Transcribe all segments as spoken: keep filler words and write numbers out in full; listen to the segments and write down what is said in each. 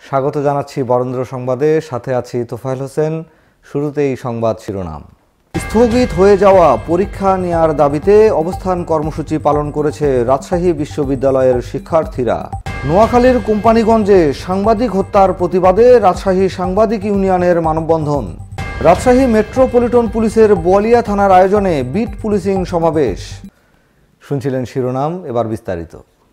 স্বাগত জানাচ্ছি বরেন্দ্র সংবাদে, সাথে আছি তোফায়েল হোসেন। শুরুতেই সংবাদ শিরোনাম। স্থগিত হয়ে যাওয়া পরীক্ষা নেয়ার দাবিতে অবস্থান কর্মসূচি পালন করেছে রাজশাহী বিশ্ববিদ্যালয়ের শিক্ষার্থীরা। নোয়াখালীর কোম্পানিগঞ্জে সাংবাদিক হত্যার প্রতিবাদে রাজশাহী সাংবাদিক ইউনিয়নের মানববন্ধন। রাজশাহী মেট্রোপলিটন পুলিশের বোয়ালিয়া থানার আয়োজনে বিট পুলিশিং সমাবেশ। শুনছিলেন শিরোনাম, এবার বিস্তারিত।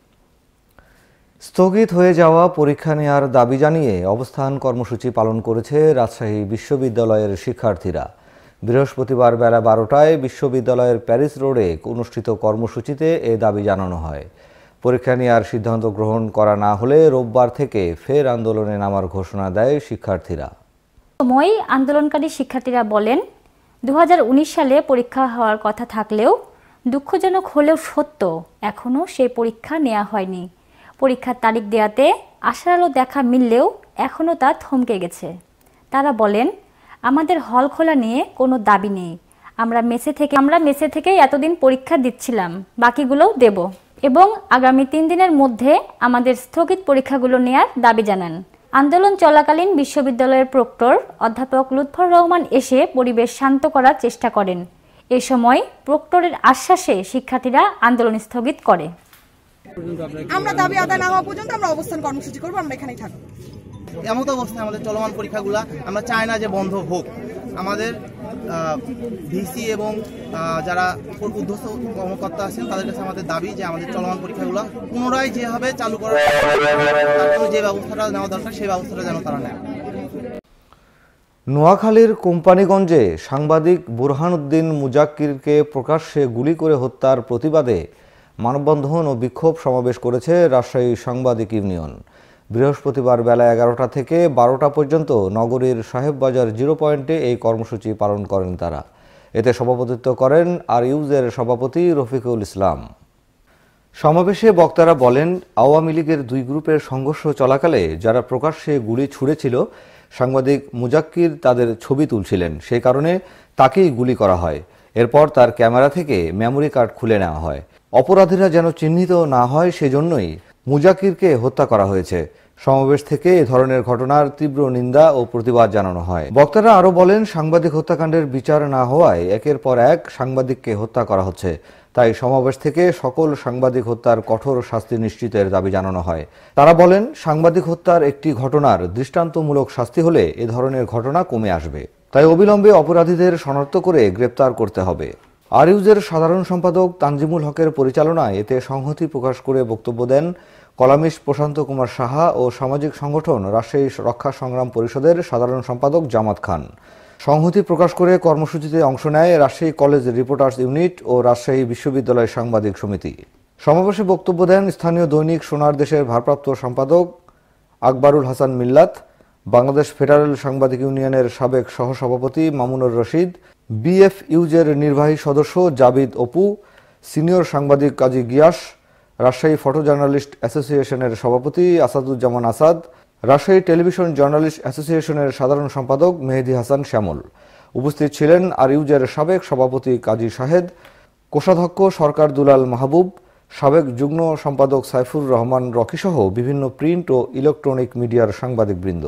স্থগিত হয়ে যাওয়া পরীক্ষা নেয়ার দাবি জানিয়ে অবস্থান কর্মসূচি পালন করেছে রাজশাহী বিশ্ববিদ্যালয়ের শিক্ষার্থীরা। বৃহস্পতিবার বেলা বারোটায় বিশ্ববিদ্যালয়ের প্যারিস রোডে অনুষ্ঠিত কর্মসূচিতে এ দাবি জানানো হয়। পরীক্ষা নেয়ার সিদ্ধান্ত গ্রহণ করা না হলে রোববার থেকে ফের আন্দোলনে নামার ঘোষণা দেয় শিক্ষার্থীরা। সময় আন্দোলনকারী শিক্ষার্থীরা বলেন, দু হাজার উনিশ সালে পরীক্ষা হওয়ার কথা থাকলেও দুঃখজনক হলেও সত্য, এখনও সেই পরীক্ষা নেওয়া হয়নি। পরীক্ষার তারিখ দেওয়াতে আশার আলো দেখা মিললেও এখনও তা থমকে গেছে। তারা বলেন, আমাদের হল খোলা নিয়ে কোনো দাবি নেই। আমরা মেসে থেকে আমরা মেসে থেকেই এতদিন পরীক্ষা দিচ্ছিলাম, বাকিগুলোও দেব এবং আগামী তিন দিনের মধ্যে আমাদের স্থগিত পরীক্ষাগুলো নেয়ার দাবি জানান। আন্দোলন চলাকালীন বিশ্ববিদ্যালয়ের প্রক্টর অধ্যাপক লুৎফর রহমান এসে পরিবেশ শান্ত করার চেষ্টা করেন। এ সময় প্রক্টরের আশ্বাসে শিক্ষার্থীরা আন্দোলন স্থগিত করে। আমরা দাবি আদায় না হওয়া পর্যন্ত আমরা অবস্থান কর্মসূচি করবো, আমরা এখানেই থাকবো। এমন অবস্থায় আমাদের চলমান পরীক্ষাগুলো আমরা চাই না যে বন্ধ হোক। আমাদের ভিসি এবং যারা উদ্ধস্ত কর্মকর্তা আছেন তাদের কাছে আমাদের দাবি যে আমাদের চলমান পরীক্ষাগুলো পুনরায় যেভাবে চালু করার যে ব্যবস্থাটা নেওয়া দরকার সেই ব্যবস্থাটা যেন তারা নেয়। নোয়াখালীর কোম্পানিগঞ্জে সাংবাদিক বুরহানুদ্দিন মুজাক্কিরকে প্রকাশ্যে গুলি করে হত্যার প্রতিবাদে মানববন্ধন ও বিক্ষোভ সমাবেশ করেছে রাজশাহী সাংবাদিক ইউনিয়ন। বৃহস্পতিবার বেলা এগারোটা থেকে বারোটা পর্যন্ত নগরীর সাহেববাজার জিরো পয়েন্টে এই কর্মসূচি পালন করেন তারা। এতে সভাপতিত্ব করেন আর ইউজের সভাপতি রফিকুল ইসলাম। সমাবেশে বক্তারা বলেন, আওয়ামী লীগের দুই গ্রুপের সংঘর্ষ চলাকালে যারা প্রকাশ্যে গুলি ছুড়েছিল, সাংবাদিক মুজাক্কির তাদের ছবি তুলছিলেন, সেই কারণে তাকেই গুলি করা হয়। এরপর তার ক্যামেরা থেকে মেমোরি কার্ড খুলে নেওয়া হয়। অপরাধীরা যেন চিহ্নিত না হয় সেজন্যই মুজাক্কিরকে হত্যা করা হয়েছে। সমাবেশ থেকে এ ধরনের ঘটনার তীব্র নিন্দা ও প্রতিবাদ জানানো হয়। বক্তারা আরও বলেন, সাংবাদিক হত্যাকাণ্ডের বিচার না হওয়ায় একের পর এক সাংবাদিককে হত্যা করা হচ্ছে। তাই সমাবেশ থেকে সকল সাংবাদিক হত্যার কঠোর শাস্তি নিশ্চিতের দাবি জানানো হয়। তারা বলেন, সাংবাদিক হত্যার একটি ঘটনার দৃষ্টান্তমূলক শাস্তি হলে এ ধরনের ঘটনা কমে আসবে। তাই অবিলম্বে অপরাধীদের শনাক্ত করে গ্রেপ্তার করতে হবে। আর ইউজের সাধারণ সম্পাদক তানজিমুল হকের পরিচালনায় এতে সংহতি প্রকাশ করে বক্তব্য দেন কলামিস্ট প্রশান্ত কুমার সাহা ও সামাজিক সংগঠন রাজশাহী রক্ষা সংগ্রাম পরিষদের সাধারণ সম্পাদক জামাত খান। সংহতি প্রকাশ করে কর্মসূচিতে অংশ নেয় রাজশাহী কলেজ রিপোর্টার্স ইউনিট ও রাজশাহী বিশ্ববিদ্যালয় সাংবাদিক সমিতি। সমাবেশে বক্তব্য দেন স্থানীয় দৈনিক সোনার দেশের ভারপ্রাপ্ত সম্পাদক আকবরুল হাসান মিল্লাত, বাংলাদেশ ফেডারেল সাংবাদিক ইউনিয়নের সাবেক সহসভাপতি মামুনুর রশিদ, বিএফ ইউজের নির্বাহী সদস্য জাবিদ অপু, সিনিয়র সাংবাদিক কাজী গিয়াস, রাজশাহী ফটো জার্নালিস্ট অ্যাসোসিয়েশনের সভাপতি আসাদুজ্জামান আসাদ, রাজশাহী টেলিভিশন জার্নালিস্ট অ্যাসোসিয়েশনের সাধারণ সম্পাদক মেহেদি হাসান শ্যামল। উপস্থিত ছিলেন আর ইউজের সাবেক সভাপতি কাজী শাহেদ, কোষাধ্যক্ষ সরকার দুলাল মাহবুব, সাবেক যুগ্ম সম্পাদক সাইফুর রহমান রকিসহ বিভিন্ন প্রিন্ট ও ইলেকট্রনিক মিডিয়ার সাংবাদিকবৃন্দ।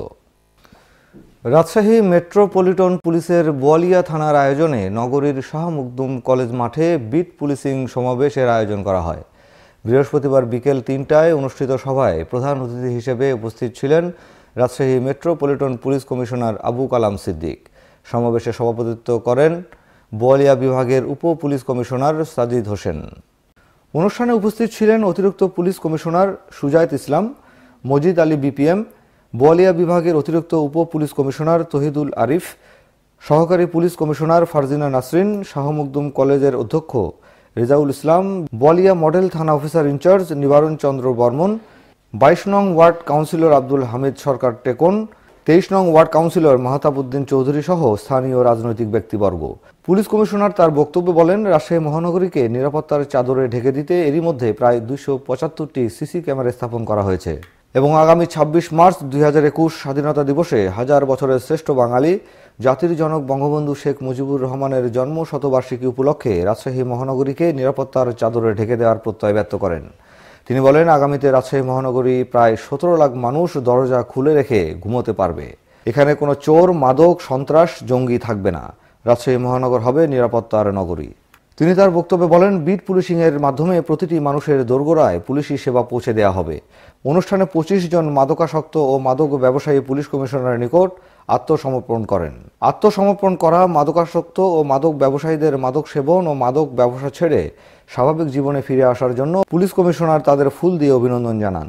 রাজশাহী মেট্রোপলিটন পুলিশের বোয়ালিয়া থানার আয়োজনে নগরীর শাহ মখদুম কলেজ মাঠে বিট পুলিশিং সমাবেশের আয়োজন করা হয়। বৃহস্পতিবার বিকেল তিনটায় অনুষ্ঠিত সভায় প্রধান অতিথি হিসেবে উপস্থিত ছিলেন Rajshahi metropolitan police commissioner Abu Kalam Siddique. সমাবেশে সভাপতিত্ব করেন বোয়ালিয়া বিভাগের উপ পুলিশ কমিশনার সাজিদ হোসেন। অনুষ্ঠানে উপস্থিত ছিলেন অতিরিক্ত police commissioner Sujayet Islam, Majid Ali BPM, Boalia বিভাগের অতিরিক্ত উপ পুলিশ কমিশনার তহিদুল আরিফ, সহকারী পুলিশ কমিশনার ফারজিনা নাসরিন, শাহ মখদুম কলেজের অধ্যক্ষ রেজাউল ইসলাম, বোয়ালিয়া মডেল থানা অফিসার ইনচার্জ নিবারণ চন্দ্র বর্মন, বাইশ নং ওয়ার্ড কাউন্সিলর আব্দুল হামিদ সরকার টেকন, তেইশ নং ওয়ার্ড কাউন্সিলর মাহতাবউদ্দিন চৌধুরী সহ স্থানীয় রাজনৈতিক ব্যক্তিবর্গ। পুলিশ কমিশনার তার বক্তব্যে বলেন, রাজশাহী মহানগরীকে নিরাপত্তার চাদরে ঢেকে দিতে এরই মধ্যে প্রায় দুইশো পঁচাত্তরটি সিসি ক্যামেরা স্থাপন করা হয়েছে এবং আগামী ছাব্বিশ মার্চ দুই হাজার একুশ স্বাধীনতা দিবসে হাজার বছরের শ্রেষ্ঠ বাঙালি জাতির জনক বঙ্গবন্ধু শেখ মুজিবুর রহমানের জন্ম শতবার্ষিকী উপলক্ষে রাজশাহী মহানগরীকে নিরাপত্তার চাদরে ঢেকে দেওয়ার প্রত্যয় ব্যক্ত করেন। তিনি বলেন, আগামীতে রাজশাহী মহানগরী প্রায় সতেরো লাখ মানুষ দরজা খুলে রেখে ঘুমোতে পারবে। এখানে কোনো চোর, মাদক, সন্ত্রাস, জঙ্গি থাকবে না। রাজশাহী মহানগর হবে নিরাপত্তার নগরী। তিনি তার বক্তব্যে বলেন, বিট পুলিশিং এর মাধ্যমে প্রতিটি মানুষের দোরগোড়ায় পুলিশি সেবা পৌঁছে দেওয়া হবে। অনুষ্ঠানে পঁচিশ জন মাদকাসক্ত ও মাদক ব্যবসায়ী পুলিশ কমিশনারের নিকট আত্মসমর্পণ করেন। আত্মসমর্পণ করা মাদকাসক্ত ও মাদক ব্যবসায়ীদের মাদক সেবন ও মাদক ব্যবসা ছেড়ে স্বাভাবিক জীবনে ফিরে আসার জন্য পুলিশ কমিশনার তাদের ফুল দিয়ে অভিনন্দন জানান।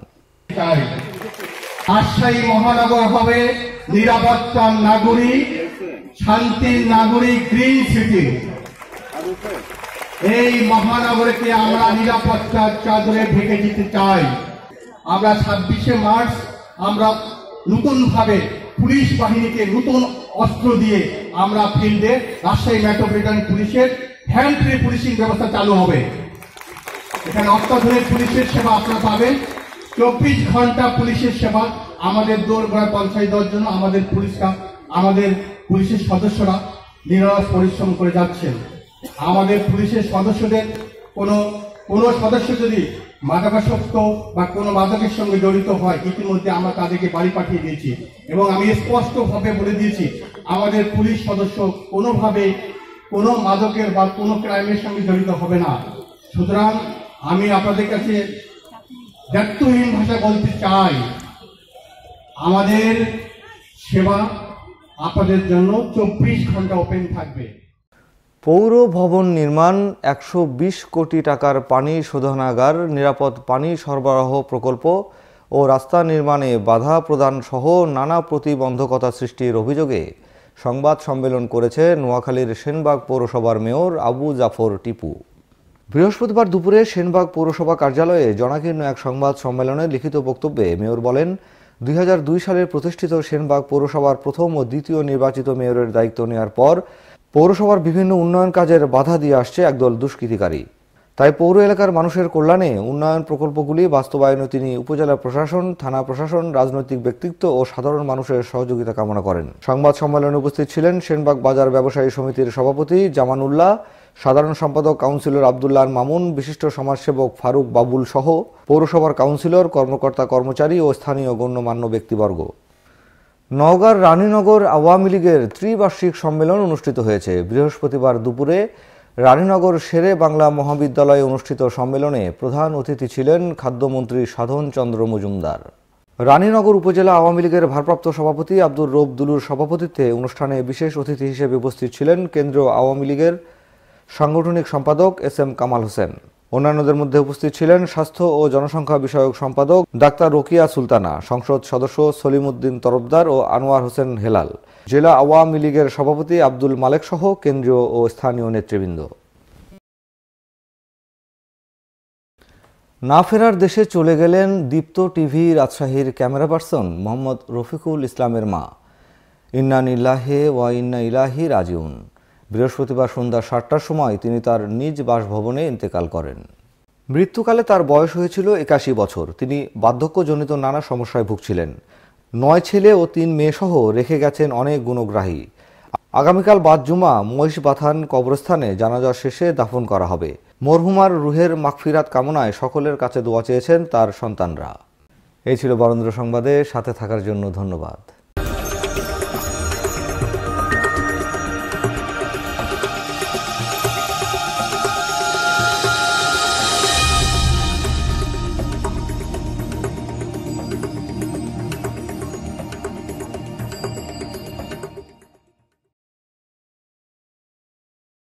রাজশাহী মহানগর হবে নিরাপত্তার নাগরিক, শান্তির নাগরিক, গ্রিন সিটি। এই মহানগরকে আমরা নিরাপত্তার চাদরে ঢেকে দিতে চাই। আমরা ছাব্বিশে মার্চ আমরা নতুন ভাবে পুলিশ বাহিনীকে নতুন অস্ত্র দিয়ে আমরা ফিল্ডে রাজশাহী মেট্রোপলিটন পুলিশের হ্যান্ড ফ্রি পুলিশিং ব্যবস্থা চালু হবে। এখানে অত্যাধুনিক পুলিশের সেবা আপনারা পাবেন। চব্বিশ ঘন্টা পুলিশের সেবা আমাদের দোরগোড়ায় পৌঁছায় দেওয়ার জন্য আমাদের পুলিশরা, আমাদের পুলিশের সদস্যরা নিরলস পরিশ্রম করে যাচ্ছেন। আমাদের পুলিশের সদস্যদের কোনো কোনো সদস্য যদি মাদকাসক্ত বা কোনো মাদকের সঙ্গে জড়িত হয়, ইতিমধ্যে আমরা তাদেরকে বাড়ি পাঠিয়ে দিয়েছি এবং আমি স্পষ্টভাবে বলে দিয়েছি আমাদের পুলিশ সদস্য কোনোভাবে কোনো মাদকের বা কোনো ক্রাইমের সঙ্গে জড়িত হবে না। সুতরাং আমি আপনাদের কাছে দায়িত্বহীন ভাষা বলতে চাই, আমাদের সেবা আপনাদের জন্য চব্বিশ ঘন্টা ওপেন থাকবে। পৌর ভবন নির্মাণ, একশো বিশ কোটি টাকার পানি শোধনাগার, নিরাপদ পানি সরবরাহ প্রকল্প ও রাস্তা নির্মাণে বাধা প্রদান সহ নানা প্রতিবন্ধকতা সৃষ্টির অভিযোগে সংবাদ সম্মেলন করেছে নোয়াখালীর সেনবাগ পৌরসভার মেয়র আবু জাফর টিপু। বৃহস্পতিবার দুপুরে সেনবাগ পৌরসভা কার্যালয়ে জনাকীর্ণ এক সংবাদ সম্মেলনে লিখিত বক্তব্যে মেয়র বলেন, দুই হাজার দুই সালে প্রতিষ্ঠিত সেনবাগ পৌরসভার প্রথম ও দ্বিতীয় নির্বাচিত মেয়রের দায়িত্ব নেওয়ার পর পৌরসভার বিভিন্ন উন্নয়ন কাজের বাধা দিয়ে আসছে একদল দুষ্কৃতিকারী। তাই পৌর এলাকার মানুষের কল্যাণে উন্নয়ন প্রকল্পগুলি বাস্তবায়নে তিনি উপজেলা প্রশাসন, থানা প্রশাসন, রাজনৈতিক ব্যক্তিত্ব ও সাধারণ মানুষের সহযোগিতা কামনা করেন। সংবাদ সম্মেলনে উপস্থিত ছিলেন সেনবাগ বাজার ব্যবসায়ী সমিতির সভাপতি জামানুল্লাহ, সাধারণ সম্পাদক কাউন্সিলর আব্দুল্লাহ মামুন, বিশিষ্ট সমাজসেবক ফারুক বাবুল সহ পৌরসভার কাউন্সিলর, কর্মকর্তা, কর্মচারী ও স্থানীয় গণ্যমান্য ব্যক্তিবর্গ। নওগাঁর রানীনগর আওয়ামী লীগের ত্রিবার্ষিক সম্মেলন অনুষ্ঠিত হয়েছে। বৃহস্পতিবার দুপুরে রানীনগর শেরে বাংলা মহাবিদ্যালয়ে অনুষ্ঠিত সম্মেলনে প্রধান অতিথি ছিলেন খাদ্যমন্ত্রী সাধন চন্দ্র মজুমদার। রানীনগর উপজেলা আওয়ামী লীগের ভারপ্রাপ্ত সভাপতি আব্দুর রব দুলুর সভাপতিত্বে অনুষ্ঠানে বিশেষ অতিথি হিসেবে উপস্থিত ছিলেন কেন্দ্রীয় আওয়ামী লীগের সাংগঠনিক সম্পাদক এস এম কামাল হোসেন। অন্যান্যদের মধ্যে উপস্থিত ছিলেন স্বাস্থ্য ও জনসংখ্যা বিষয়ক সম্পাদক ডাক্তার রোকিয়া সুলতানা, সংসদ সদস্য সলিমউদ্দিন তরফদার ও আনোয়ার হোসেন হেলাল, জেলা আওয়ামী লীগের সভাপতি আব্দুল মালেক সহ কেন্দ্রীয় ও স্থানীয় নেতৃবৃন্দ। না ফেরার দেশে চলে গেলেন দীপ্ত টিভি রাজশাহীর ক্যামেরা পার্সন মোহাম্মদ রফিকুল ইসলামের মা। ইন্না লিল্লাহি ওয়া ইন্না ইলাইহি রাজিউন। বৃহস্পতিবার সন্ধ্যা সাতটার সময় তিনি তার নিজ বাসভবনে ইন্তেকাল করেন। মৃত্যুকালে তার বয়স হয়েছিল একাশি বছর। তিনি বার্ধক্যজনিত নানা সমস্যায় ভুগছিলেন। নয় ছেলে ও তিন মেয়ে সহ রেখে গেছেন অনেক গুণগ্রাহী। আগামীকাল বাদ জুমা মহিষবাথান কবরস্থানে জানাজা শেষে দাফন করা হবে। মরহুমার রুহের মাগফিরাত কামনায় সকলের কাছে দোয়া চেয়েছেন তার সন্তানরা। এই ছিল বরেন্দ্র সংবাদে সাথে থাকার জন্য ধন্যবাদ।